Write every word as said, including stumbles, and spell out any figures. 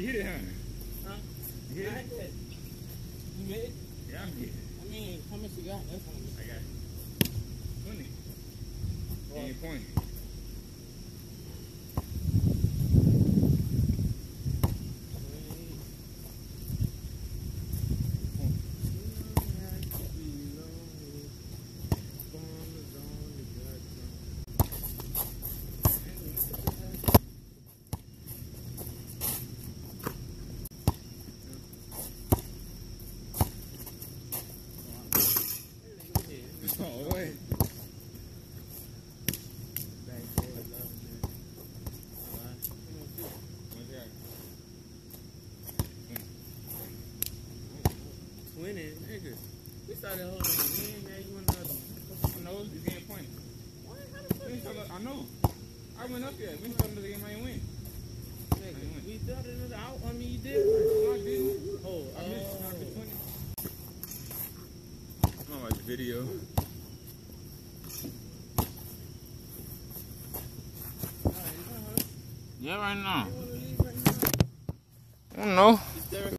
You hit it, huh? Huh? You hit it? it? You hit it? Yeah, I'm hitting. I mean, how much you got? That's how much. I got twenty. Well, And you pointing. Oh, wait. twenty, nigga. We started holding the win, now you want another one. No, you getting pointed. What? How the fuck? We ain't talking- I know. I went up there. We ain't talking to the game I ain't win. Nigga, we started another out. I mean, you did. No, I didn't. Oh, I missed oh. I missed twenty. I'm gonna watch the video. Yeah, right now. You wanna leave right now? I don't know. Is there a